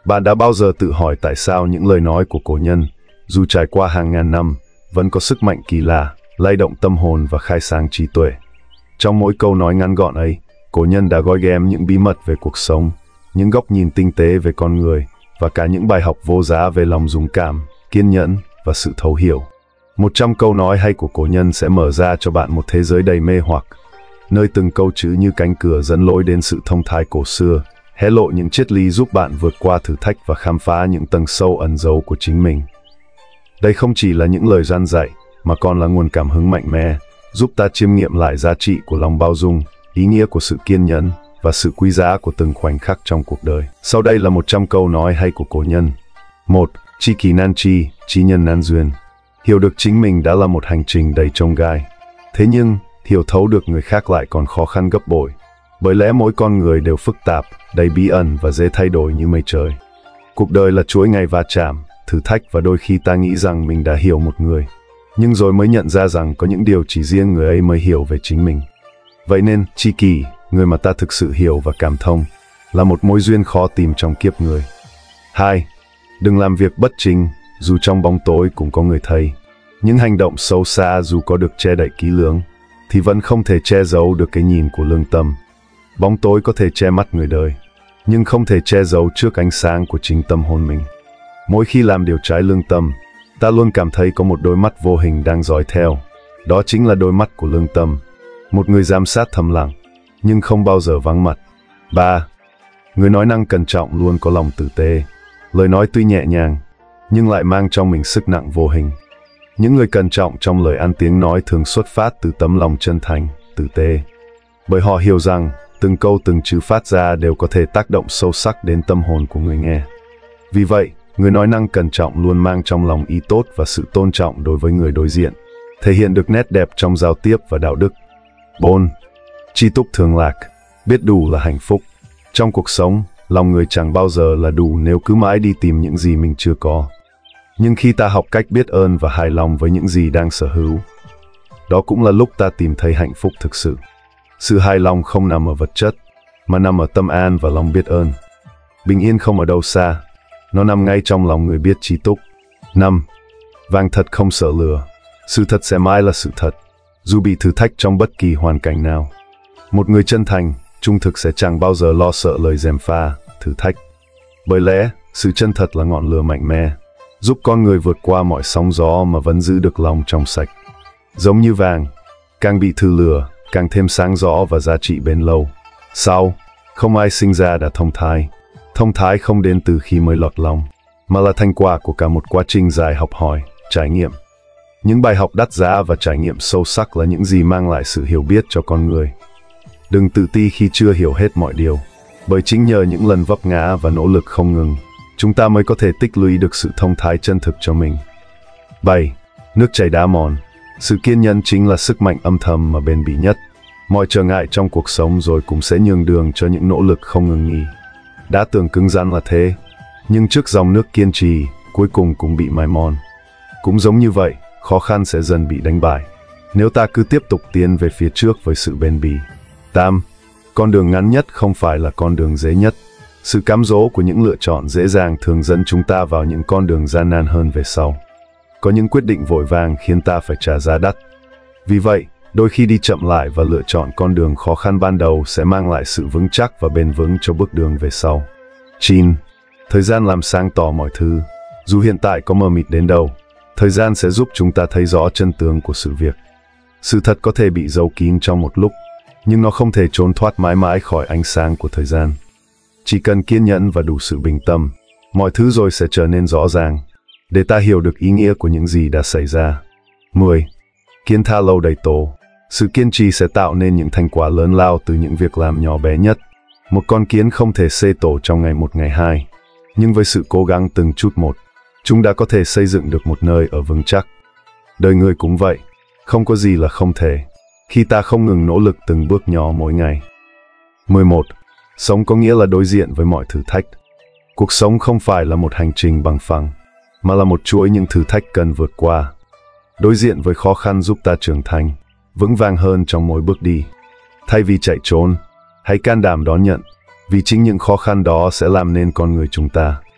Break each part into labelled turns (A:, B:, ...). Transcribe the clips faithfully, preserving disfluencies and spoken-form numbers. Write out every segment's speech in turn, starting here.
A: Bạn đã bao giờ tự hỏi tại sao những lời nói của cổ nhân, dù trải qua hàng ngàn năm, vẫn có sức mạnh kỳ lạ, lay động tâm hồn và khai sáng trí tuệ? Trong mỗi câu nói ngắn gọn ấy, cổ nhân đã gói ghém những bí mật về cuộc sống, những góc nhìn tinh tế về con người, và cả những bài học vô giá về lòng dũng cảm, kiên nhẫn và sự thấu hiểu. Một trăm câu nói hay của cổ nhân sẽ mở ra cho bạn một thế giới đầy mê hoặc, nơi từng câu chữ như cánh cửa dẫn lối đến sự thông thái cổ xưa, hé lộ những triết lý giúp bạn vượt qua thử thách và khám phá những tầng sâu ẩn giấu của chính mình. Đây không chỉ là những lời gian dạy, mà còn là nguồn cảm hứng mạnh mẽ, giúp ta chiêm nghiệm lại giá trị của lòng bao dung, ý nghĩa của sự kiên nhẫn và sự quý giá của từng khoảnh khắc trong cuộc đời. Sau đây là một trăm câu nói hay của cổ nhân. một. Tri kỷ nan tri, trí nhân nan duyên. Hiểu được chính mình đã là một hành trình đầy chông gai. Thế nhưng, hiểu thấu được người khác lại còn khó khăn gấp bội. Bởi lẽ mỗi con người đều phức tạp, đầy bí ẩn và dễ thay đổi như mây trời. Cuộc đời là chuỗi ngày va chạm, thử thách, và đôi khi ta nghĩ rằng mình đã hiểu một người, nhưng rồi mới nhận ra rằng có những điều chỉ riêng người ấy mới hiểu về chính mình. Vậy nên, tri kỷ, người mà ta thực sự hiểu và cảm thông, là một mối duyên khó tìm trong kiếp người. hai. Đừng làm việc bất chính, dù trong bóng tối cũng có người thấy. Những hành động xấu xa dù có được che đậy kỹ lưỡng, thì vẫn không thể che giấu được cái nhìn của lương tâm. Bóng tối có thể che mắt người đời, nhưng không thể che giấu trước ánh sáng của chính tâm hồn mình. Mỗi khi làm điều trái lương tâm, ta luôn cảm thấy có một đôi mắt vô hình đang dõi theo. Đó chính là đôi mắt của lương tâm, một người giám sát thầm lặng, nhưng không bao giờ vắng mặt. ba. Người nói năng cẩn trọng luôn có lòng tử tế. Lời nói tuy nhẹ nhàng, nhưng lại mang trong mình sức nặng vô hình. Những người cẩn trọng trong lời ăn tiếng nói thường xuất phát từ tấm lòng chân thành, tử tế. Bởi họ hiểu rằng, từng câu từng chữ phát ra đều có thể tác động sâu sắc đến tâm hồn của người nghe. Vì vậy, người nói năng cẩn trọng luôn mang trong lòng ý tốt và sự tôn trọng đối với người đối diện, thể hiện được nét đẹp trong giao tiếp và đạo đức. bốn. Tri túc thường lạc, biết đủ là hạnh phúc. Trong cuộc sống, lòng người chẳng bao giờ là đủ nếu cứ mãi đi tìm những gì mình chưa có. Nhưng khi ta học cách biết ơn và hài lòng với những gì đang sở hữu, đó cũng là lúc ta tìm thấy hạnh phúc thực sự. Sự hài lòng không nằm ở vật chất, mà nằm ở tâm an và lòng biết ơn. Bình yên không ở đâu xa, nó nằm ngay trong lòng người biết tri túc. năm. Vàng thật không sợ lửa, sự thật sẽ mãi là sự thật, dù bị thử thách trong bất kỳ hoàn cảnh nào. Một người chân thành, trung thực sẽ chẳng bao giờ lo sợ lời gièm pha, thử thách. Bởi lẽ, sự chân thật là ngọn lửa mạnh mẽ, giúp con người vượt qua mọi sóng gió mà vẫn giữ được lòng trong sạch. Giống như vàng, càng bị thử lửa, càng thêm sáng rõ và giá trị bền lâu. sáu. Không ai sinh ra đã thông thái. Thông thái không đến từ khi mới lọt lòng, mà là thành quả của cả một quá trình dài học hỏi, trải nghiệm. Những bài học đắt giá và trải nghiệm sâu sắc là những gì mang lại sự hiểu biết cho con người. Đừng tự ti khi chưa hiểu hết mọi điều, bởi chính nhờ những lần vấp ngã và nỗ lực không ngừng, chúng ta mới có thể tích lũy được sự thông thái chân thực cho mình. bảy. Nước chảy đá mòn, sự kiên nhẫn chính là sức mạnh âm thầm mà bền bỉ nhất. Mọi trở ngại trong cuộc sống rồi cũng sẽ nhường đường cho những nỗ lực không ngừng nghỉ. Đá tưởng cứng rắn là thế, nhưng trước dòng nước kiên trì, cuối cùng cũng bị mài mòn. Cũng giống như vậy, khó khăn sẽ dần bị đánh bại, nếu ta cứ tiếp tục tiến về phía trước với sự bền bỉ. tám. Con đường ngắn nhất không phải là con đường dễ nhất. Sự cám dỗ của những lựa chọn dễ dàng thường dẫn chúng ta vào những con đường gian nan hơn về sau. Có những quyết định vội vàng khiến ta phải trả giá đắt. Vì vậy, đôi khi đi chậm lại và lựa chọn con đường khó khăn ban đầu sẽ mang lại sự vững chắc và bền vững cho bước đường về sau. chín. Thời gian làm sáng tỏ mọi thứ. Dù hiện tại có mờ mịt đến đâu, thời gian sẽ giúp chúng ta thấy rõ chân tướng của sự việc. Sự thật có thể bị giấu kín trong một lúc, nhưng nó không thể trốn thoát mãi mãi khỏi ánh sáng của thời gian. Chỉ cần kiên nhẫn và đủ sự bình tâm, mọi thứ rồi sẽ trở nên rõ ràng, để ta hiểu được ý nghĩa của những gì đã xảy ra. mười. Kiến tha lâu đầy tổ. Sự kiên trì sẽ tạo nên những thành quả lớn lao từ những việc làm nhỏ bé nhất. Một con kiến không thể xây tổ trong ngày một ngày hai, nhưng với sự cố gắng từng chút một, chúng đã có thể xây dựng được một nơi ở vững chắc. Đời người cũng vậy, không có gì là không thể, khi ta không ngừng nỗ lực từng bước nhỏ mỗi ngày. mười một. Sống có nghĩa là đối diện với mọi thử thách. Cuộc sống không phải là một hành trình bằng phẳng, mà là một chuỗi những thử thách cần vượt qua. Đối diện với khó khăn giúp ta trưởng thành, vững vàng hơn trong mỗi bước đi. Thay vì chạy trốn, hãy can đảm đón nhận, vì chính những khó khăn đó sẽ làm nên con người chúng ta.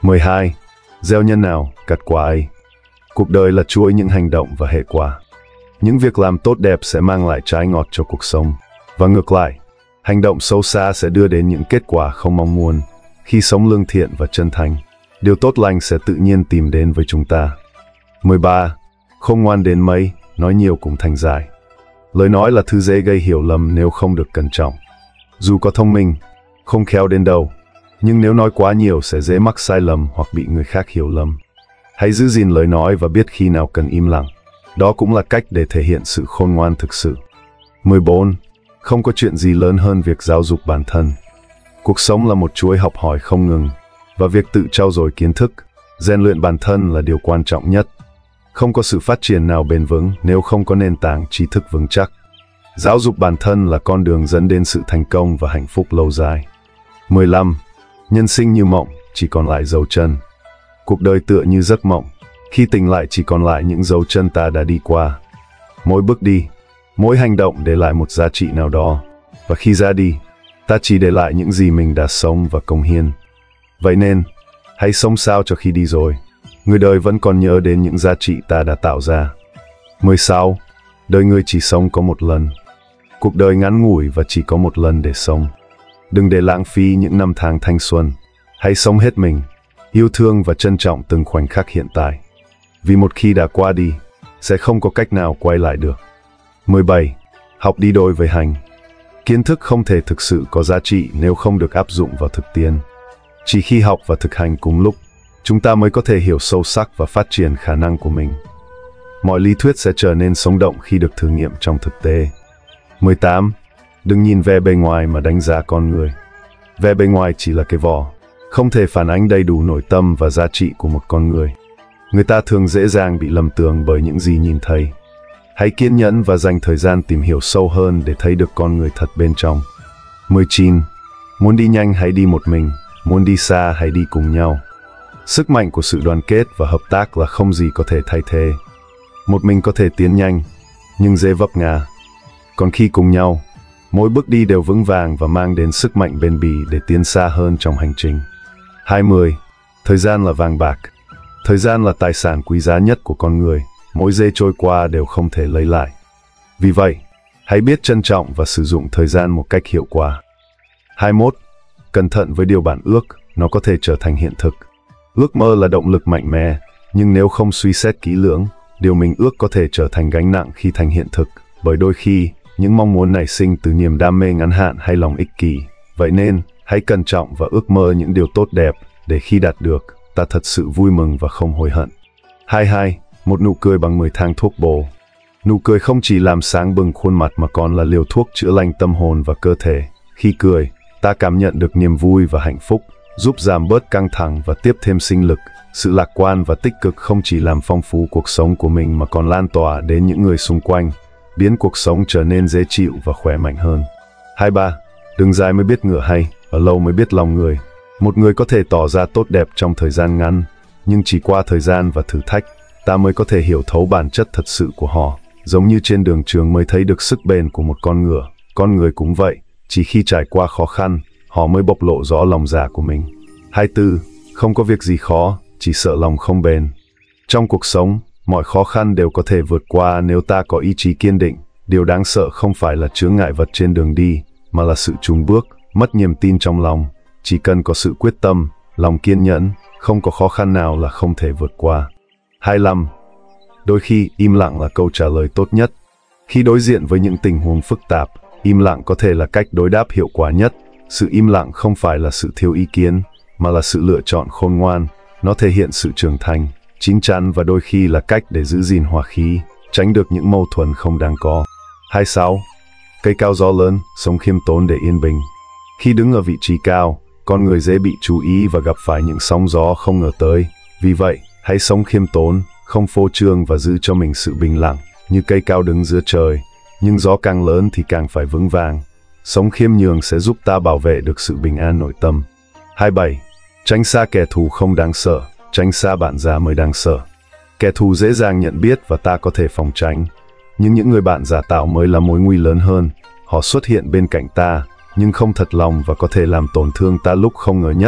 A: mười hai. Gieo nhân nào, gặt quả ấy. Cuộc đời là chuỗi những hành động và hệ quả. Những việc làm tốt đẹp sẽ mang lại trái ngọt cho cuộc sống. Và ngược lại, hành động xấu xa sẽ đưa đến những kết quả không mong muốn. Khi sống lương thiện và chân thành, điều tốt lành sẽ tự nhiên tìm đến với chúng ta. mười ba. Không ngoan đến mấy, nói nhiều cũng thành dài. Lời nói là thứ dễ gây hiểu lầm nếu không được cẩn trọng. Dù có thông minh, không khéo đến đâu, nhưng nếu nói quá nhiều sẽ dễ mắc sai lầm hoặc bị người khác hiểu lầm. Hãy giữ gìn lời nói và biết khi nào cần im lặng. Đó cũng là cách để thể hiện sự khôn ngoan thực sự. mười bốn. Không có chuyện gì lớn hơn việc giáo dục bản thân. Cuộc sống là một chuỗi học hỏi không ngừng, và việc tự trau dồi kiến thức, rèn luyện bản thân là điều quan trọng nhất. Không có sự phát triển nào bền vững nếu không có nền tảng tri thức vững chắc. Giáo dục bản thân là con đường dẫn đến sự thành công và hạnh phúc lâu dài. mười lăm. Nhân sinh như mộng, chỉ còn lại dấu chân. Cuộc đời tựa như giấc mộng, khi tỉnh lại chỉ còn lại những dấu chân ta đã đi qua. Mỗi bước đi, mỗi hành động để lại một giá trị nào đó, và khi ra đi, ta chỉ để lại những gì mình đã sống và cống hiến. Vậy nên, hãy sống sao cho khi đi rồi, người đời vẫn còn nhớ đến những giá trị ta đã tạo ra. mười sáu. Đời người chỉ sống có một lần. Cuộc đời ngắn ngủi và chỉ có một lần để sống. Đừng để lãng phí những năm tháng thanh xuân. Hãy sống hết mình, yêu thương và trân trọng từng khoảnh khắc hiện tại. Vì một khi đã qua đi, sẽ không có cách nào quay lại được. mười bảy. Học đi đôi với hành. Kiến thức không thể thực sự có giá trị nếu không được áp dụng vào thực tiễn. Chỉ khi học và thực hành cùng lúc, chúng ta mới có thể hiểu sâu sắc và phát triển khả năng của mình. Mọi lý thuyết sẽ trở nên sống động khi được thử nghiệm trong thực tế. mười tám. Đừng nhìn vẻ bề ngoài mà đánh giá con người. Vẻ bề ngoài chỉ là cái vỏ, không thể phản ánh đầy đủ nội tâm và giá trị của một con người. Người ta thường dễ dàng bị lầm tưởng bởi những gì nhìn thấy. Hãy kiên nhẫn và dành thời gian tìm hiểu sâu hơn để thấy được con người thật bên trong. mười chín. Muốn đi nhanh hãy đi một mình, muốn đi xa hãy đi cùng nhau. Sức mạnh của sự đoàn kết và hợp tác là không gì có thể thay thế. Một mình có thể tiến nhanh, nhưng dễ vấp ngã. Còn khi cùng nhau, mỗi bước đi đều vững vàng và mang đến sức mạnh bền bỉ để tiến xa hơn trong hành trình. hai mươi. Thời gian là vàng bạc. Thời gian là tài sản quý giá nhất của con người, mỗi giây trôi qua đều không thể lấy lại. Vì vậy, hãy biết trân trọng và sử dụng thời gian một cách hiệu quả. hai mươi mốt. Cẩn thận với điều bạn ước, nó có thể trở thành hiện thực. Ước mơ là động lực mạnh mẽ, nhưng nếu không suy xét kỹ lưỡng, điều mình ước có thể trở thành gánh nặng khi thành hiện thực, bởi đôi khi, những mong muốn nảy sinh từ niềm đam mê ngắn hạn hay lòng ích kỷ. Vậy nên, hãy cẩn trọng và ước mơ những điều tốt đẹp, để khi đạt được, ta thật sự vui mừng và không hối hận. hai mươi hai. Một nụ cười bằng mười thang thuốc bổ. Nụ cười không chỉ làm sáng bừng khuôn mặt mà còn là liều thuốc chữa lành tâm hồn và cơ thể. Khi cười, ta cảm nhận được niềm vui và hạnh phúc, giúp giảm bớt căng thẳng và tiếp thêm sinh lực. Sự lạc quan và tích cực không chỉ làm phong phú cuộc sống của mình mà còn lan tỏa đến những người xung quanh, biến cuộc sống trở nên dễ chịu và khỏe mạnh hơn. hai mươi ba. Đường dài mới biết ngựa hay, ở lâu mới biết lòng người. Một người có thể tỏ ra tốt đẹp trong thời gian ngắn, nhưng chỉ qua thời gian và thử thách, ta mới có thể hiểu thấu bản chất thật sự của họ. Giống như trên đường trường mới thấy được sức bền của một con ngựa, con người cũng vậy, chỉ khi trải qua khó khăn, họ mới bộc lộ rõ lòng dạ của mình. hai mươi tư. Không có việc gì khó, chỉ sợ lòng không bền. Trong cuộc sống, mọi khó khăn đều có thể vượt qua nếu ta có ý chí kiên định. Điều đáng sợ không phải là chướng ngại vật trên đường đi, mà là sự chùn bước, mất niềm tin trong lòng. Chỉ cần có sự quyết tâm, lòng kiên nhẫn, không có khó khăn nào là không thể vượt qua. hai mươi lăm. Đôi khi, im lặng là câu trả lời tốt nhất. Khi đối diện với những tình huống phức tạp, im lặng có thể là cách đối đáp hiệu quả nhất. Sự im lặng không phải là sự thiếu ý kiến, mà là sự lựa chọn khôn ngoan. Nó thể hiện sự trưởng thành, chín chắn và đôi khi là cách để giữ gìn hòa khí, tránh được những mâu thuẫn không đáng có. hai mươi sáu. Cây cao gió lớn, sống khiêm tốn để yên bình. Khi đứng ở vị trí cao, con người dễ bị chú ý và gặp phải những sóng gió không ngờ tới. Vì vậy, hãy sống khiêm tốn, không phô trương và giữ cho mình sự bình lặng, như cây cao đứng giữa trời. Nhưng gió càng lớn thì càng phải vững vàng. Sống khiêm nhường sẽ giúp ta bảo vệ được sự bình an nội tâm. hai mươi bảy. Tránh xa kẻ thù không đáng sợ, tránh xa bạn già mới đáng sợ. Kẻ thù dễ dàng nhận biết và ta có thể phòng tránh. Nhưng những người bạn giả tạo mới là mối nguy lớn hơn. Họ xuất hiện bên cạnh ta, nhưng không thật lòng và có thể làm tổn thương ta lúc không ngờ nhất.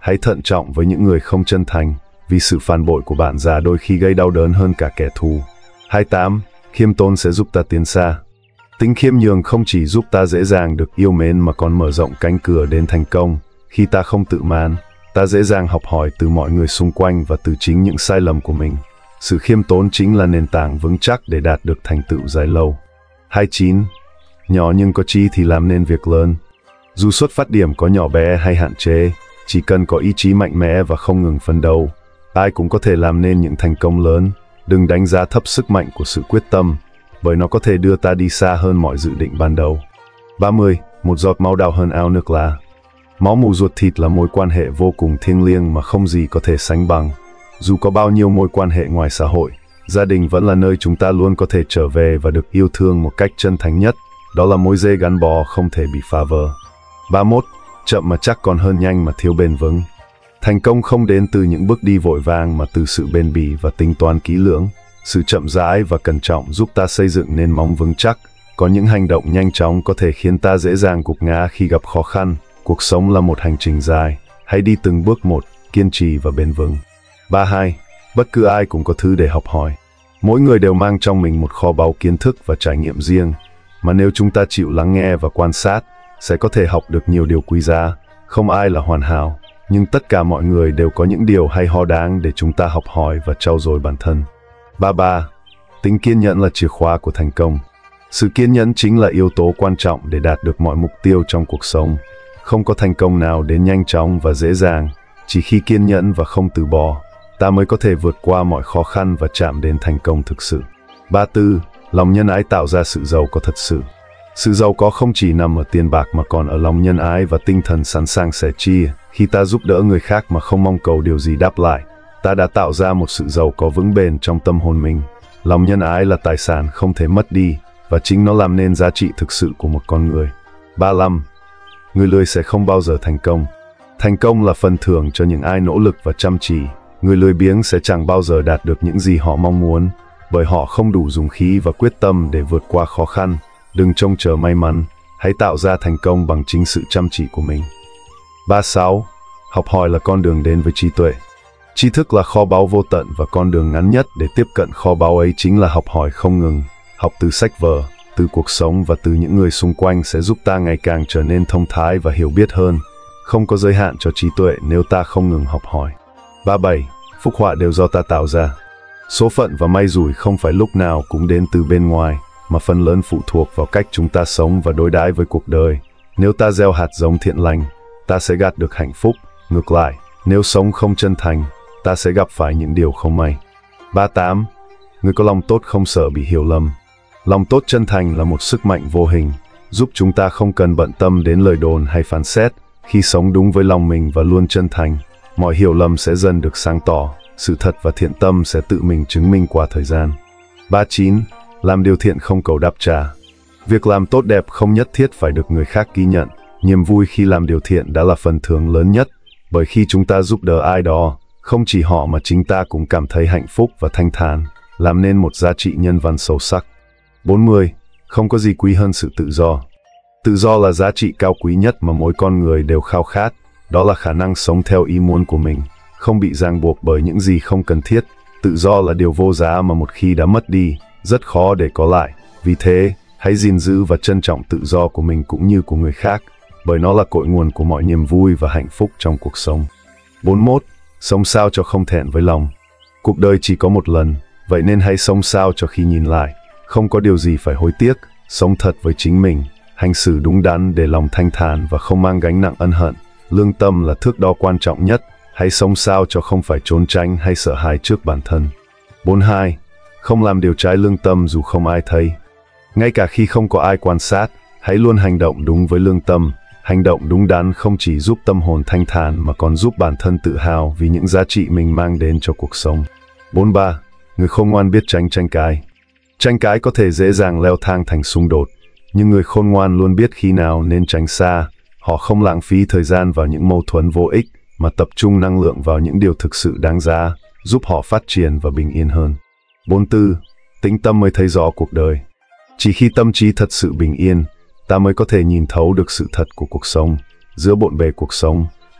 A: Hãy thận trọng với những người không chân thành, vì sự phản bội của bạn già đôi khi gây đau đớn hơn cả kẻ thù. hai mươi tám. Khiêm tốn sẽ giúp ta tiến xa. Tính khiêm nhường không chỉ giúp ta dễ dàng được yêu mến mà còn mở rộng cánh cửa đến thành công. Khi ta không tự mãn, ta dễ dàng học hỏi từ mọi người xung quanh và từ chính những sai lầm của mình. Sự khiêm tốn chính là nền tảng vững chắc để đạt được thành tựu dài lâu. hai mươi chín. Nhỏ nhưng có chí thì làm nên việc lớn. Dù xuất phát điểm có nhỏ bé hay hạn chế, chỉ cần có ý chí mạnh mẽ và không ngừng phấn đấu, ai cũng có thể làm nên những thành công lớn. Đừng đánh giá thấp sức mạnh của sự quyết tâm, bởi nó có thể đưa ta đi xa hơn mọi dự định ban đầu. ba mươi. Một giọt máu đào hơn ao nước lã. Máu mủ ruột thịt là mối quan hệ vô cùng thiêng liêng mà không gì có thể sánh bằng. Dù có bao nhiêu mối quan hệ ngoài xã hội, gia đình vẫn là nơi chúng ta luôn có thể trở về và được yêu thương một cách chân thành nhất. Đó là mối dây gắn bó không thể bị phá vỡ. ba mươi mốt. Chậm mà chắc còn hơn nhanh mà thiếu bền vững. Thành công không đến từ những bước đi vội vàng mà từ sự bền bỉ và tính toán kỹ lưỡng. Sự chậm rãi và cẩn trọng giúp ta xây dựng nên móng vững chắc. Có những hành động nhanh chóng có thể khiến ta dễ dàng gục ngã khi gặp khó khăn. Cuộc sống là một hành trình dài. Hãy đi từng bước một, kiên trì và bền vững. ba mươi hai. Bất cứ ai cũng có thứ để học hỏi. Mỗi người đều mang trong mình một kho báu kiến thức và trải nghiệm riêng, mà nếu chúng ta chịu lắng nghe và quan sát, sẽ có thể học được nhiều điều quý giá. Không ai là hoàn hảo, nhưng tất cả mọi người đều có những điều hay ho đáng để chúng ta học hỏi và trau dồi bản thân. ba mươi ba. Tính kiên nhẫn là chìa khóa của thành công. Sự kiên nhẫn chính là yếu tố quan trọng để đạt được mọi mục tiêu trong cuộc sống. Không có thành công nào đến nhanh chóng và dễ dàng, chỉ khi kiên nhẫn và không từ bỏ, ta mới có thể vượt qua mọi khó khăn và chạm đến thành công thực sự. ba mươi tư. Lòng nhân ái tạo ra sự giàu có thật sự. Sự giàu có không chỉ nằm ở tiền bạc mà còn ở lòng nhân ái và tinh thần sẵn sàng sẻ chia. Khi ta giúp đỡ người khác mà không mong cầu điều gì đáp lại, ta đã tạo ra một sự giàu có vững bền trong tâm hồn mình. Lòng nhân ái là tài sản không thể mất đi, và chính nó làm nên giá trị thực sự của một con người. ba mươi lăm. Người lười sẽ không bao giờ thành công. Thành công là phần thưởng cho những ai nỗ lực và chăm chỉ. Người lười biếng sẽ chẳng bao giờ đạt được những gì họ mong muốn, bởi họ không đủ dũng khí và quyết tâm để vượt qua khó khăn. Đừng trông chờ may mắn, hãy tạo ra thành công bằng chính sự chăm chỉ của mình. ba mươi sáu. Học hỏi là con đường đến với trí tuệ. Tri thức là kho báu vô tận và con đường ngắn nhất để tiếp cận kho báu ấy chính là học hỏi không ngừng. Học từ sách vở, từ cuộc sống và từ những người xung quanh sẽ giúp ta ngày càng trở nên thông thái và hiểu biết hơn. Không có giới hạn cho trí tuệ nếu ta không ngừng học hỏi. ba mươi bảy. Phúc họa đều do ta tạo ra. Số phận và may rủi không phải lúc nào cũng đến từ bên ngoài, mà phần lớn phụ thuộc vào cách chúng ta sống và đối đãi với cuộc đời. Nếu ta gieo hạt giống thiện lành, ta sẽ gặt được hạnh phúc. Ngược lại, nếu sống không chân thành, ta sẽ gặp phải những điều không may. ba mươi tám. Người có lòng tốt không sợ bị hiểu lầm. Lòng tốt chân thành là một sức mạnh vô hình, giúp chúng ta không cần bận tâm đến lời đồn hay phán xét. Khi sống đúng với lòng mình và luôn chân thành, mọi hiểu lầm sẽ dần được sáng tỏ. Sự thật và thiện tâm sẽ tự mình chứng minh qua thời gian. ba mươi chín. Làm điều thiện không cầu đáp trả. Việc làm tốt đẹp không nhất thiết phải được người khác ghi nhận. Niềm vui khi làm điều thiện đã là phần thưởng lớn nhất, bởi khi chúng ta giúp đỡ ai đó, không chỉ họ mà chính ta cũng cảm thấy hạnh phúc và thanh thản, làm nên một giá trị nhân văn sâu sắc. bốn mươi. Không có gì quý hơn sự tự do. Tự do là giá trị cao quý nhất mà mỗi con người đều khao khát. Đó là khả năng sống theo ý muốn của mình, không bị ràng buộc bởi những gì không cần thiết. Tự do là điều vô giá mà một khi đã mất đi, rất khó để có lại. Vì thế, hãy gìn giữ và trân trọng tự do của mình cũng như của người khác, bởi nó là cội nguồn của mọi niềm vui và hạnh phúc trong cuộc sống. bốn mươi mốt. Sống sao cho không thẹn với lòng. Cuộc đời chỉ có một lần, vậy nên hãy sống sao cho khi nhìn lại, không có điều gì phải hối tiếc. Sống thật với chính mình, hành xử đúng đắn để lòng thanh thản và không mang gánh nặng ân hận. Lương tâm là thước đo quan trọng nhất. Hãy sống sao cho không phải trốn tránh hay sợ hãi trước bản thân. bốn mươi hai. Không làm điều trái lương tâm dù không ai thấy. Ngay cả khi không có ai quan sát, hãy luôn hành động đúng với lương tâm. Hành động đúng đắn không chỉ giúp tâm hồn thanh thản mà còn giúp bản thân tự hào vì những giá trị mình mang đến cho cuộc sống. bốn mươi ba. Người khôn ngoan biết tránh tranh cãi. Tranh cãi có thể dễ dàng leo thang thành xung đột, nhưng người khôn ngoan luôn biết khi nào nên tránh xa. Họ không lãng phí thời gian vào những mâu thuẫn vô ích, mà tập trung năng lượng vào những điều thực sự đáng giá, giúp họ phát triển và bình yên hơn. bốn mươi tư. Tĩnh tâm mới thấy rõ cuộc đời. Chỉ khi tâm trí thật sự bình yên, ta mới có thể nhìn thấu được sự thật của cuộc sống. Giữa bộn bề cuộc sống,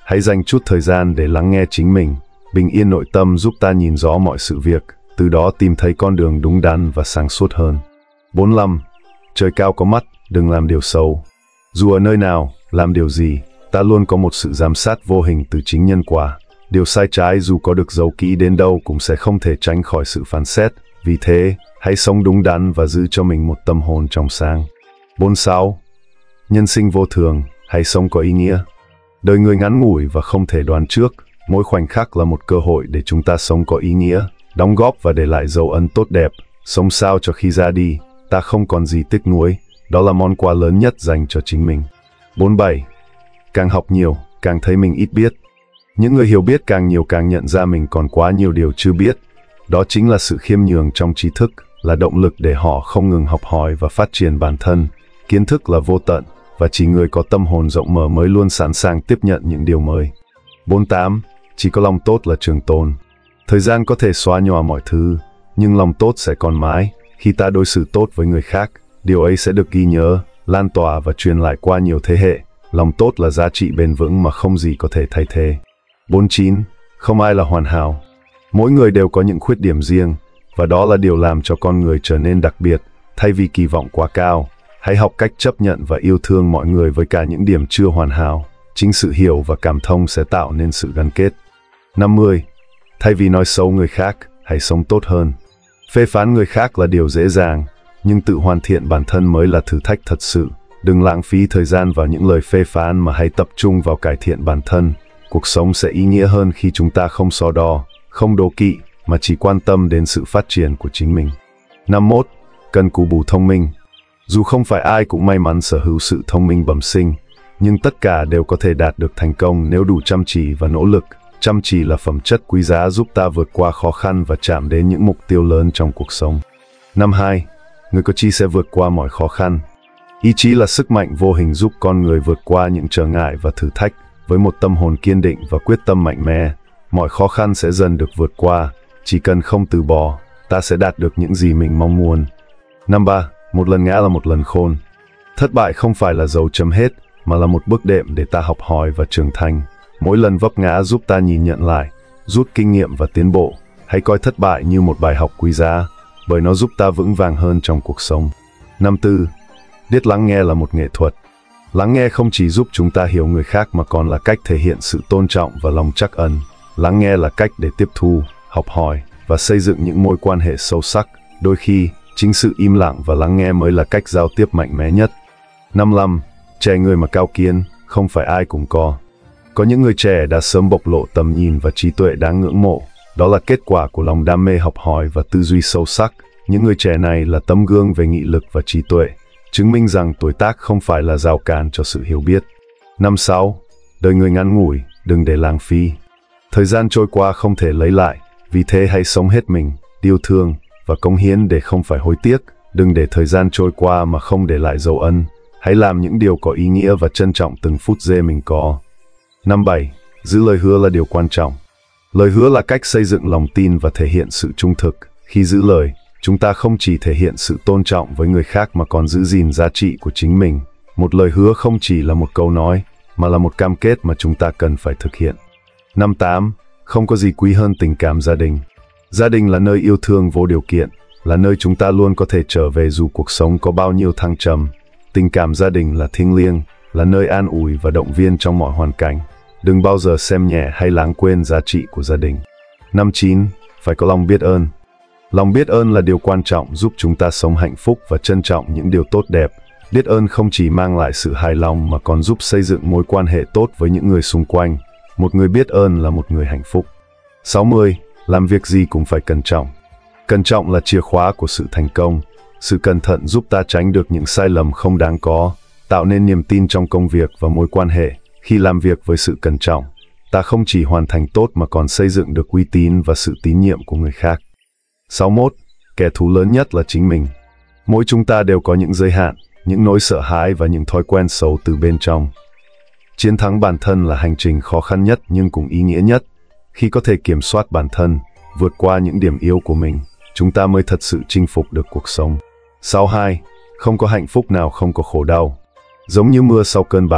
A: Hãy dành chút thời gian để lắng nghe chính mình. Bình yên nội tâm giúp ta nhìn rõ mọi sự việc, từ đó tìm thấy con đường đúng đắn và sáng suốt hơn. bốn mươi lăm. Trời cao có mắt, đừng làm điều xấu. Dù ở nơi nào, làm điều gì, ta luôn có một sự giám sát vô hình từ chính nhân quả. Điều sai trái dù có được giấu kỹ đến đâu cũng sẽ không thể tránh khỏi sự phán xét. Vì thế, hãy sống đúng đắn và giữ cho mình một tâm hồn trong sáng. bốn mươi sáu. Nhân sinh vô thường, hãy sống có ý nghĩa. Đời người ngắn ngủi và không thể đoán trước, mỗi khoảnh khắc là một cơ hội để chúng ta sống có ý nghĩa, đóng góp và để lại dấu ấn tốt đẹp, sống sao cho khi ra đi, ta không còn gì tiếc nuối, đó là món quà lớn nhất dành cho chính mình. bốn mươi bảy. Càng học nhiều, càng thấy mình ít biết. Những người hiểu biết càng nhiều càng nhận ra mình còn quá nhiều điều chưa biết. Đó chính là sự khiêm nhường trong trí thức, là động lực để họ không ngừng học hỏi và phát triển bản thân. Kiến thức là vô tận, và chỉ người có tâm hồn rộng mở mới luôn sẵn sàng tiếp nhận những điều mới. bốn mươi tám. Chỉ có lòng tốt là trường tồn. Thời gian có thể xóa nhòa mọi thứ, nhưng lòng tốt sẽ còn mãi. Khi ta đối xử tốt với người khác, điều ấy sẽ được ghi nhớ, lan tỏa và truyền lại qua nhiều thế hệ. Lòng tốt là giá trị bền vững mà không gì có thể thay thế. bốn mươi chín. Không ai là hoàn hảo. Mỗi người đều có những khuyết điểm riêng, và đó là điều làm cho con người trở nên đặc biệt. Thay vì kỳ vọng quá cao, hãy học cách chấp nhận và yêu thương mọi người với cả những điểm chưa hoàn hảo. Chính sự hiểu và cảm thông sẽ tạo nên sự gắn kết. năm mươi. Thay vì nói xấu người khác, hãy sống tốt hơn. Phê phán người khác là điều dễ dàng, nhưng tự hoàn thiện bản thân mới là thử thách thật sự. Đừng lãng phí thời gian vào những lời phê phán mà hãy tập trung vào cải thiện bản thân. Cuộc sống sẽ ý nghĩa hơn khi chúng ta không so đo, không đố kỵ, mà chỉ quan tâm đến sự phát triển của chính mình. năm mươi mốt. Cần cù bù thông minh. Dù không phải ai cũng may mắn sở hữu sự thông minh bẩm sinh, nhưng tất cả đều có thể đạt được thành công nếu đủ chăm chỉ và nỗ lực. Chăm chỉ là phẩm chất quý giá giúp ta vượt qua khó khăn và chạm đến những mục tiêu lớn trong cuộc sống. năm mươi hai. Người có chí sẽ vượt qua mọi khó khăn. Ý chí là sức mạnh vô hình giúp con người vượt qua những trở ngại và thử thách. Với một tâm hồn kiên định và quyết tâm mạnh mẽ, mọi khó khăn sẽ dần được vượt qua. Chỉ cần không từ bỏ, ta sẽ đạt được những gì mình mong muốn. năm mươi ba. Một lần ngã là một lần khôn. Thất bại không phải là dấu chấm hết, mà là một bước đệm để ta học hỏi và trưởng thành. Mỗi lần vấp ngã giúp ta nhìn nhận lại, rút kinh nghiệm và tiến bộ. Hãy coi thất bại như một bài học quý giá, bởi nó giúp ta vững vàng hơn trong cuộc sống. năm mươi tư. Biết lắng nghe là một nghệ thuật. Lắng nghe không chỉ giúp chúng ta hiểu người khác mà còn là cách thể hiện sự tôn trọng và lòng trắc ẩn. Lắng nghe là cách để tiếp thu, học hỏi và xây dựng những mối quan hệ sâu sắc. Đôi khi, chính sự im lặng và lắng nghe mới là cách giao tiếp mạnh mẽ nhất. năm mươi lăm. Trẻ người mà cao kiến, không phải ai cũng có. Có những người trẻ đã sớm bộc lộ tầm nhìn và trí tuệ đáng ngưỡng mộ. Đó là kết quả của lòng đam mê học hỏi và tư duy sâu sắc. Những người trẻ này là tấm gương về nghị lực và trí tuệ, chứng minh rằng tuổi tác không phải là rào cản cho sự hiểu biết. năm mươi sáu. Đời người ngắn ngủi, đừng để lãng phí. Thời gian trôi qua không thể lấy lại, vì thế hãy sống hết mình, yêu thương và cống hiến để không phải hối tiếc. Đừng để thời gian trôi qua mà không để lại dấu ấn. Hãy làm những điều có ý nghĩa và trân trọng từng phút giây mình có. năm mươi bảy. Giữ lời hứa là điều quan trọng. Lời hứa là cách xây dựng lòng tin và thể hiện sự trung thực. Khi giữ lời, chúng ta không chỉ thể hiện sự tôn trọng với người khác mà còn giữ gìn giá trị của chính mình. Một lời hứa không chỉ là một câu nói, mà là một cam kết mà chúng ta cần phải thực hiện. năm mươi tám. Không có gì quý hơn tình cảm gia đình. Gia đình là nơi yêu thương vô điều kiện, là nơi chúng ta luôn có thể trở về dù cuộc sống có bao nhiêu thăng trầm. Tình cảm gia đình là thiêng liêng, là nơi an ủi và động viên trong mọi hoàn cảnh. Đừng bao giờ xem nhẹ hay lãng quên giá trị của gia đình. năm mươi chín. Phải có lòng biết ơn. Lòng biết ơn là điều quan trọng giúp chúng ta sống hạnh phúc và trân trọng những điều tốt đẹp. Biết ơn không chỉ mang lại sự hài lòng mà còn giúp xây dựng mối quan hệ tốt với những người xung quanh. Một người biết ơn là một người hạnh phúc. sáu mươi. Làm việc gì cũng phải cẩn trọng. Cẩn trọng là chìa khóa của sự thành công. Sự cẩn thận giúp ta tránh được những sai lầm không đáng có, tạo nên niềm tin trong công việc và mối quan hệ. Khi làm việc với sự cẩn trọng, ta không chỉ hoàn thành tốt mà còn xây dựng được uy tín và sự tín nhiệm của người khác. sáu mươi mốt. Kẻ thù lớn nhất là chính mình. Mỗi chúng ta đều có những giới hạn, những nỗi sợ hãi và những thói quen xấu từ bên trong. Chiến thắng bản thân là hành trình khó khăn nhất nhưng cũng ý nghĩa nhất. Khi có thể kiểm soát bản thân, vượt qua những điểm yếu của mình, chúng ta mới thật sự chinh phục được cuộc sống. sáu mươi hai. Không có hạnh phúc nào không có khổ đau. Giống như mưa sau cơn bão,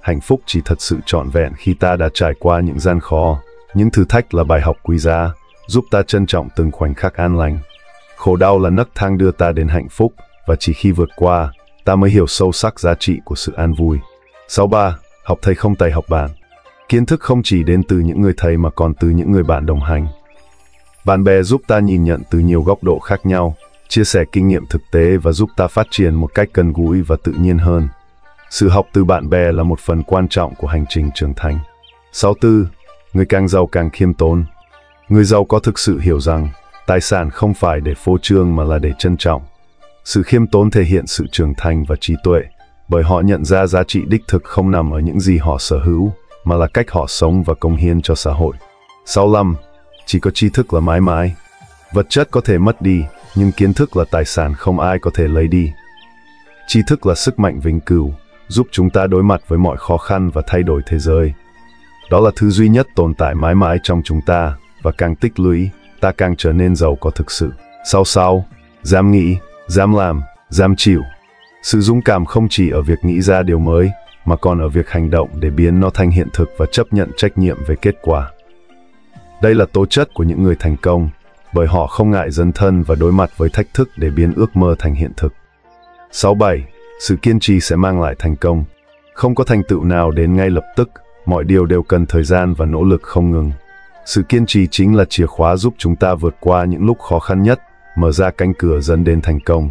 A: hạnh phúc chỉ thật sự trọn vẹn khi ta đã trải qua những gian khó. Những thử thách là bài học quý giá, giúp ta trân trọng từng khoảnh khắc an lành. Khổ đau là nấc thang đưa ta đến hạnh phúc, và chỉ khi vượt qua, ta mới hiểu sâu sắc giá trị của sự an vui. sáu ba. Học thầy không thầy học bạn. Kiến thức không chỉ đến từ những người thầy mà còn từ những người bạn đồng hành. Bạn bè giúp ta nhìn nhận từ nhiều góc độ khác nhau, chia sẻ kinh nghiệm thực tế và giúp ta phát triển một cách gần gũi và tự nhiên hơn. Sự học từ bạn bè là một phần quan trọng của hành trình trưởng thành. sáu tư. Người càng giàu càng khiêm tốn. Người giàu có thực sự hiểu rằng, tài sản không phải để phô trương mà là để trân trọng. Sự khiêm tốn thể hiện sự trưởng thành và trí tuệ, bởi họ nhận ra giá trị đích thực không nằm ở những gì họ sở hữu, mà là cách họ sống và cống hiến cho xã hội. sáu lăm. Chỉ có tri thức là mãi mãi. Vật chất có thể mất đi, nhưng kiến thức là tài sản không ai có thể lấy đi. Tri thức là sức mạnh vĩnh cửu, giúp chúng ta đối mặt với mọi khó khăn và thay đổi thế giới. Đó là thứ duy nhất tồn tại mãi mãi trong chúng ta, và càng tích lũy, ta càng trở nên giàu có thực sự. sáu sáu. Dám nghĩ, dám làm, dám chịu. Sự dũng cảm không chỉ ở việc nghĩ ra điều mới, mà còn ở việc hành động để biến nó thành hiện thực và chấp nhận trách nhiệm về kết quả. Đây là tố chất của những người thành công, bởi họ không ngại dấn thân và đối mặt với thách thức để biến ước mơ thành hiện thực. sáu bảy. Sự kiên trì sẽ mang lại thành công. Không có thành tựu nào đến ngay lập tức, mọi điều đều cần thời gian và nỗ lực không ngừng. Sự kiên trì chính là chìa khóa giúp chúng ta vượt qua những lúc khó khăn nhất, mở ra cánh cửa dẫn đến thành công.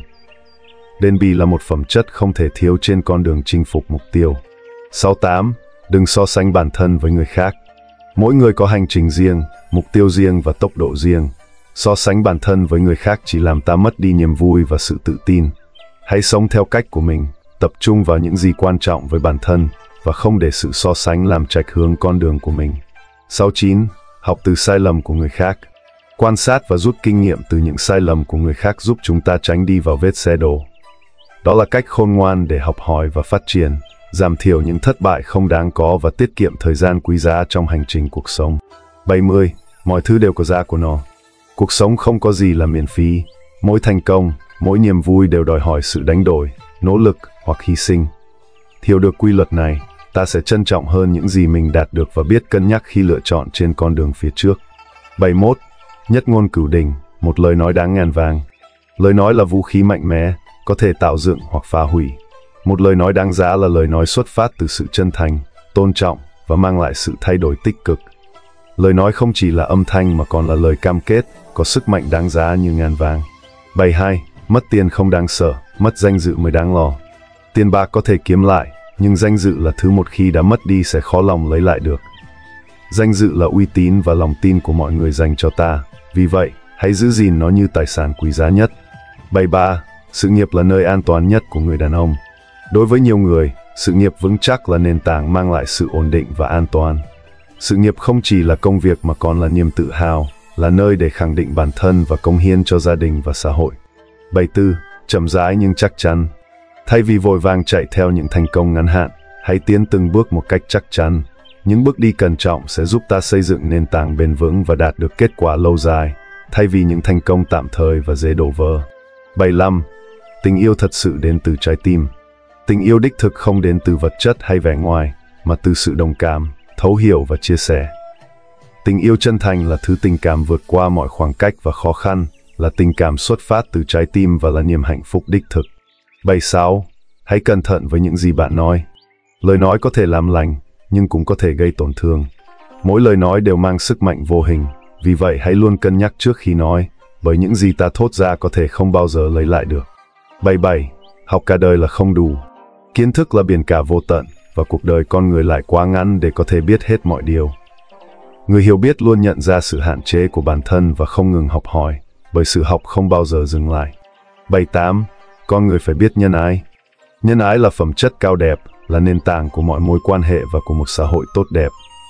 A: Bền bỉ là một phẩm chất không thể thiếu trên con đường chinh phục mục tiêu. sáu tám. Đừng so sánh bản thân với người khác. Mỗi người có hành trình riêng, mục tiêu riêng và tốc độ riêng. So sánh bản thân với người khác chỉ làm ta mất đi niềm vui và sự tự tin. Hãy sống theo cách của mình, tập trung vào những gì quan trọng với bản thân, và không để sự so sánh làm chệch hướng con đường của mình. sáu chín. Học từ sai lầm của người khác. Quan sát và rút kinh nghiệm từ những sai lầm của người khác giúp chúng ta tránh đi vào vết xe đổ. Đó là cách khôn ngoan để học hỏi và phát triển, giảm thiểu những thất bại không đáng có và tiết kiệm thời gian quý giá trong hành trình cuộc sống. bảy mươi. Mọi thứ đều có giá của nó. Cuộc sống không có gì là miễn phí. Mỗi thành công, mỗi niềm vui đều đòi hỏi sự đánh đổi, nỗ lực hoặc hy sinh. Hiểu được quy luật này, ta sẽ trân trọng hơn những gì mình đạt được và biết cân nhắc khi lựa chọn trên con đường phía trước. bảy mươi mốt. Nhất ngôn cửu đỉnh, một lời nói đáng ngàn vàng. Lời nói là vũ khí mạnh mẽ, có thể tạo dựng hoặc phá hủy. Một lời nói đáng giá là lời nói xuất phát từ sự chân thành, tôn trọng và mang lại sự thay đổi tích cực. Lời nói không chỉ là âm thanh mà còn là lời cam kết, có sức mạnh đáng giá như ngàn vàng. bảy mươi hai. Mất tiền không đáng sợ, mất danh dự mới đáng lo. Tiền bạc có thể kiếm lại, nhưng danh dự là thứ một khi đã mất đi sẽ khó lòng lấy lại được. Danh dự là uy tín và lòng tin của mọi người dành cho ta, vì vậy, hãy giữ gìn nó như tài sản quý giá nhất. bảy mươi ba. Sự nghiệp là nơi an toàn nhất của người đàn ông. Đối với nhiều người, sự nghiệp vững chắc là nền tảng mang lại sự ổn định và an toàn. Sự nghiệp không chỉ là công việc mà còn là niềm tự hào, là nơi để khẳng định bản thân và cống hiến cho gia đình và xã hội. bảy mươi tư. Chậm rãi nhưng chắc chắn. Thay vì vội vàng chạy theo những thành công ngắn hạn, hãy tiến từng bước một cách chắc chắn. Những bước đi cẩn trọng sẽ giúp ta xây dựng nền tảng bền vững và đạt được kết quả lâu dài, thay vì những thành công tạm thời và dễ đổ vỡ. bảy mươi lăm. Tình yêu thật sự đến từ trái tim. Tình yêu đích thực không đến từ vật chất hay vẻ ngoài, mà từ sự đồng cảm, thấu hiểu và chia sẻ. Tình yêu chân thành là thứ tình cảm vượt qua mọi khoảng cách và khó khăn, là tình cảm xuất phát từ trái tim và là niềm hạnh phúc đích thực. bảy mươi sáu. Hãy cẩn thận với những gì bạn nói. Lời nói có thể làm lành, nhưng cũng có thể gây tổn thương. Mỗi lời nói đều mang sức mạnh vô hình, vì vậy hãy luôn cân nhắc trước khi nói, bởi những gì ta thốt ra có thể không bao giờ lấy lại được. bảy mươi bảy. Học cả đời là không đủ. Kiến thức là biển cả vô tận, và cuộc đời con người lại quá ngắn để có thể biết hết mọi điều. Người hiểu biết luôn nhận ra sự hạn chế của bản thân và không ngừng học hỏi, bởi sự học không bao giờ dừng lại. bảy mươi tám. Con người phải biết nhân ái. Nhân ái là phẩm chất cao đẹp, là nền tảng của mọi mối quan hệ và của một xã hội tốt đẹp.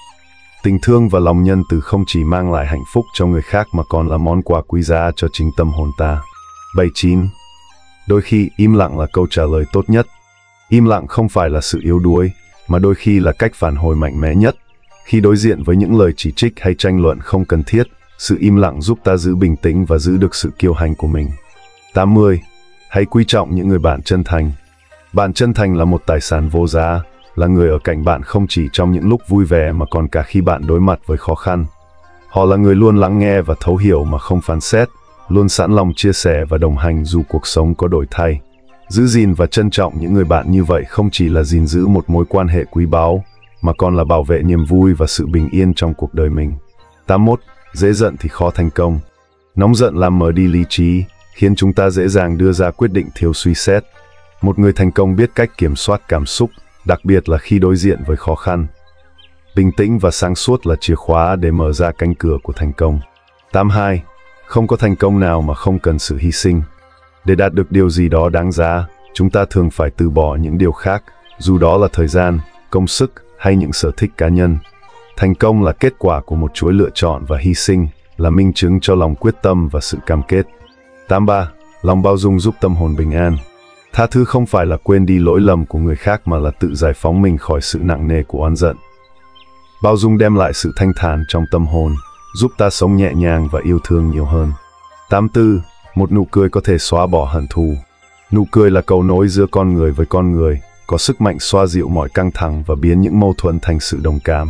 A: Tình thương và lòng nhân từ không chỉ mang lại hạnh phúc cho người khác mà còn là món quà quý giá cho chính tâm hồn ta. bảy mươi chín. Đôi khi im lặng là câu trả lời tốt nhất. Im lặng không phải là sự yếu đuối, mà đôi khi là cách phản hồi mạnh mẽ nhất. Khi đối diện với những lời chỉ trích hay tranh luận không cần thiết, sự im lặng giúp ta giữ bình tĩnh và giữ được sự kiêu hãnh của mình. tám mươi. Hãy quý trọng những người bạn chân thành. Bạn chân thành là một tài sản vô giá, là người ở cạnh bạn không chỉ trong những lúc vui vẻ mà còn cả khi bạn đối mặt với khó khăn. Họ là người luôn lắng nghe và thấu hiểu mà không phán xét, luôn sẵn lòng chia sẻ và đồng hành dù cuộc sống có đổi thay. Giữ gìn và trân trọng những người bạn như vậy không chỉ là gìn giữ một mối quan hệ quý báu, mà còn là bảo vệ niềm vui và sự bình yên trong cuộc đời mình. tám mươi mốt. Dễ giận thì khó thành công. Nóng giận làm mờ đi lý trí, khiến chúng ta dễ dàng đưa ra quyết định thiếu suy xét. Một người thành công biết cách kiểm soát cảm xúc, đặc biệt là khi đối diện với khó khăn. Bình tĩnh và sáng suốt là chìa khóa để mở ra cánh cửa của thành công. tám mươi hai. Không có thành công nào mà không cần sự hy sinh. Để đạt được điều gì đó đáng giá, chúng ta thường phải từ bỏ những điều khác, dù đó là thời gian, công sức hay những sở thích cá nhân. Thành công là kết quả của một chuỗi lựa chọn và hy sinh, là minh chứng cho lòng quyết tâm và sự cam kết. tám mươi ba. Lòng bao dung giúp tâm hồn bình an. Tha thứ không phải là quên đi lỗi lầm của người khác mà là tự giải phóng mình khỏi sự nặng nề của oán giận. Bao dung đem lại sự thanh thản trong tâm hồn, giúp ta sống nhẹ nhàng và yêu thương nhiều hơn. tám mươi tư. Một nụ cười có thể xóa bỏ hận thù. Nụ cười là cầu nối giữa con người với con người, có sức mạnh xoa dịu mọi căng thẳng và biến những mâu thuẫn thành sự đồng cảm.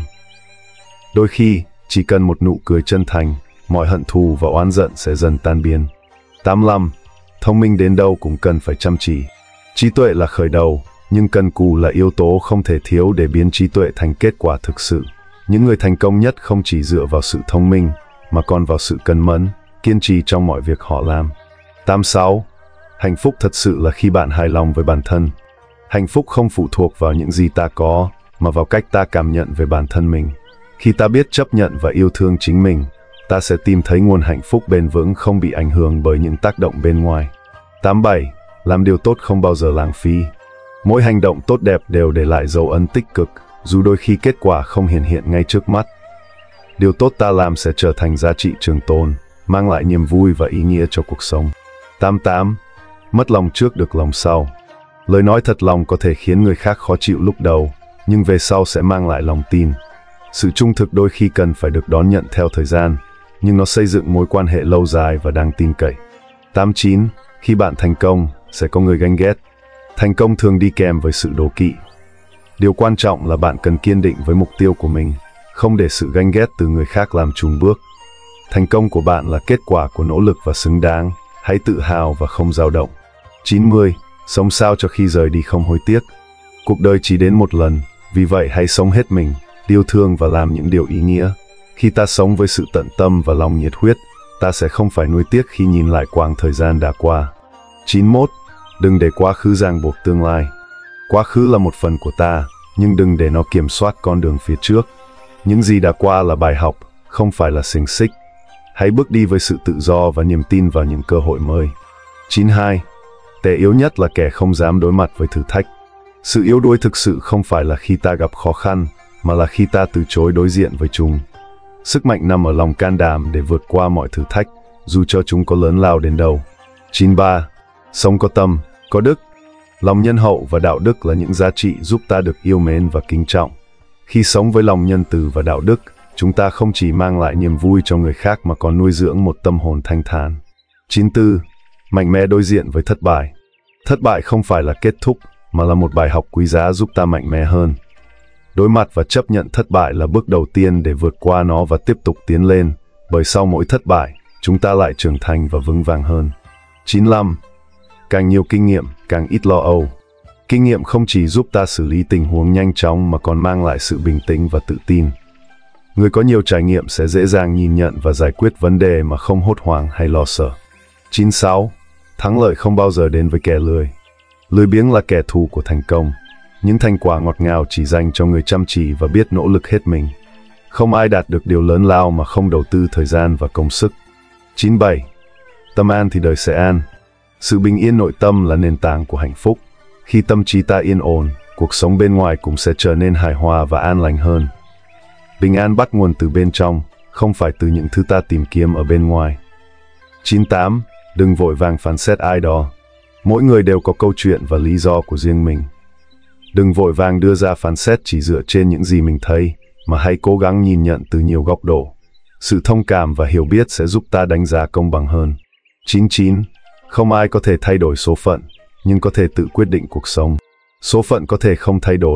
A: Đôi khi, chỉ cần một nụ cười chân thành, mọi hận thù và oán giận sẽ dần tan biến. tám mươi lăm. Thông minh đến đâu cũng cần phải chăm chỉ. Trí tuệ là khởi đầu, nhưng cần cù là yếu tố không thể thiếu để biến trí tuệ thành kết quả thực sự. Những người thành công nhất không chỉ dựa vào sự thông minh, mà còn vào sự cần mẫn, kiên trì trong mọi việc họ làm. tám mươi sáu. Hạnh phúc thật sự là khi bạn hài lòng với bản thân. Hạnh phúc không phụ thuộc vào những gì ta có, mà vào cách ta cảm nhận về bản thân mình. Khi ta biết chấp nhận và yêu thương chính mình, ta sẽ tìm thấy nguồn hạnh phúc bền vững không bị ảnh hưởng bởi những tác động bên ngoài. tám mươi bảy. Làm điều tốt không bao giờ lãng phí. Mỗi hành động tốt đẹp đều để lại dấu ấn tích cực, dù đôi khi kết quả không hiện hiện ngay trước mắt. Điều tốt ta làm sẽ trở thành giá trị trường tồn, mang lại niềm vui và ý nghĩa cho cuộc sống. tám mươi tám. Mất lòng trước được lòng sau. Lời nói thật lòng có thể khiến người khác khó chịu lúc đầu, nhưng về sau sẽ mang lại lòng tin. Sự trung thực đôi khi cần phải được đón nhận theo thời gian, nhưng nó xây dựng mối quan hệ lâu dài và đáng tin cậy. tám mươi chín. Khi bạn thành công, sẽ có người ganh ghét. Thành công thường đi kèm với sự đố kỵ. Điều quan trọng là bạn cần kiên định với mục tiêu của mình, không để sự ganh ghét từ người khác làm chùn bước. Thành công của bạn là kết quả của nỗ lực và xứng đáng, hãy tự hào và không dao động. chín mươi. Sống sao cho khi rời đi không hối tiếc. Cuộc đời chỉ đến một lần, vì vậy hãy sống hết mình, yêu thương và làm những điều ý nghĩa. Khi ta sống với sự tận tâm và lòng nhiệt huyết, ta sẽ không phải nuối tiếc khi nhìn lại quãng thời gian đã qua. chín mươi mốt. Đừng để quá khứ ràng buộc tương lai. Quá khứ là một phần của ta, nhưng đừng để nó kiểm soát con đường phía trước. Những gì đã qua là bài học, không phải là xiềng xích. Hãy bước đi với sự tự do và niềm tin vào những cơ hội mới. chín mươi hai. Tệ yếu nhất là kẻ không dám đối mặt với thử thách. Sự yếu đuối thực sự không phải là khi ta gặp khó khăn, mà là khi ta từ chối đối diện với chúng. Sức mạnh nằm ở lòng can đảm để vượt qua mọi thử thách, dù cho chúng có lớn lao đến đâu. chín mươi ba. Sống có tâm, có đức. Lòng nhân hậu và đạo đức là những giá trị giúp ta được yêu mến và kính trọng. Khi sống với lòng nhân từ và đạo đức, chúng ta không chỉ mang lại niềm vui cho người khác mà còn nuôi dưỡng một tâm hồn thanh thản. chín mươi tư. Mạnh mẽ đối diện với thất bại. Thất bại không phải là kết thúc, mà là một bài học quý giá giúp ta mạnh mẽ hơn. Đối mặt và chấp nhận thất bại là bước đầu tiên để vượt qua nó và tiếp tục tiến lên, bởi sau mỗi thất bại, chúng ta lại trưởng thành và vững vàng hơn. chín mươi lăm. Càng nhiều kinh nghiệm, càng ít lo âu. Kinh nghiệm không chỉ giúp ta xử lý tình huống nhanh chóng mà còn mang lại sự bình tĩnh và tự tin. Người có nhiều trải nghiệm sẽ dễ dàng nhìn nhận và giải quyết vấn đề mà không hốt hoảng hay lo sợ. chín mươi sáu. Thắng lợi không bao giờ đến với kẻ lười. Lười biếng là kẻ thù của thành công. Những thành quả ngọt ngào chỉ dành cho người chăm chỉ và biết nỗ lực hết mình. Không ai đạt được điều lớn lao mà không đầu tư thời gian và công sức. chín mươi bảy. Tâm an thì đời sẽ an. Sự bình yên nội tâm là nền tảng của hạnh phúc. Khi tâm trí ta yên ổn, cuộc sống bên ngoài cũng sẽ trở nên hài hòa và an lành hơn. Bình an bắt nguồn từ bên trong, không phải từ những thứ ta tìm kiếm ở bên ngoài. chín mươi tám. Đừng vội vàng phán xét ai đó. Mỗi người đều có câu chuyện và lý do của riêng mình. Đừng vội vàng đưa ra phán xét chỉ dựa trên những gì mình thấy, mà hãy cố gắng nhìn nhận từ nhiều góc độ. Sự thông cảm và hiểu biết sẽ giúp ta đánh giá công bằng hơn. chín mươi chín. Không ai có thể thay đổi số phận, nhưng có thể tự quyết định cuộc sống. Số phận có thể không thay đổi,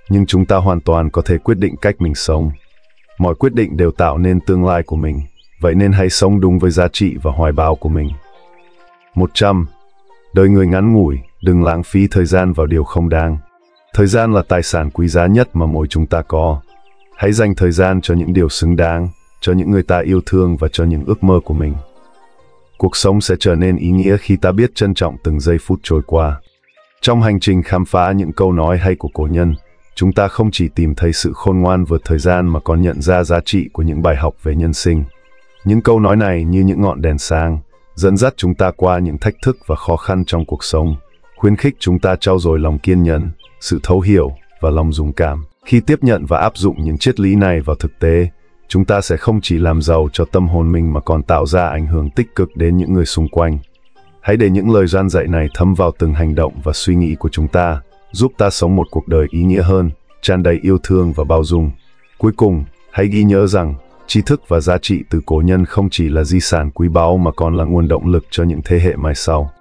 A: nhưng chúng ta hoàn toàn có thể quyết định cách mình sống. Mọi quyết định đều tạo nên tương lai của mình, vậy nên hãy sống đúng với giá trị và hoài bão của mình. một trăm. Đời người ngắn ngủi, đừng lãng phí thời gian vào điều không đáng. Thời gian là tài sản quý giá nhất mà mỗi chúng ta có. Hãy dành thời gian cho những điều xứng đáng, cho những người ta yêu thương và cho những ước mơ của mình. Cuộc sống sẽ trở nên ý nghĩa khi ta biết trân trọng từng giây phút trôi qua. Trong hành trình khám phá những câu nói hay của cổ nhân, chúng ta không chỉ tìm thấy sự khôn ngoan vượt thời gian mà còn nhận ra giá trị của những bài học về nhân sinh. Những câu nói này như những ngọn đèn sáng, dẫn dắt chúng ta qua những thách thức và khó khăn trong cuộc sống, khuyến khích chúng ta trau dồi lòng kiên nhẫn, sự thấu hiểu và lòng dũng cảm. Khi tiếp nhận và áp dụng những triết lý này vào thực tế, chúng ta sẽ không chỉ làm giàu cho tâm hồn mình mà còn tạo ra ảnh hưởng tích cực đến những người xung quanh. Hãy để những lời gian dạy này thấm vào từng hành động và suy nghĩ của chúng ta, giúp ta sống một cuộc đời ý nghĩa hơn, tràn đầy yêu thương và bao dung. Cuối cùng, hãy ghi nhớ rằng, tri thức và giá trị từ cổ nhân không chỉ là di sản quý báu mà còn là nguồn động lực cho những thế hệ mai sau.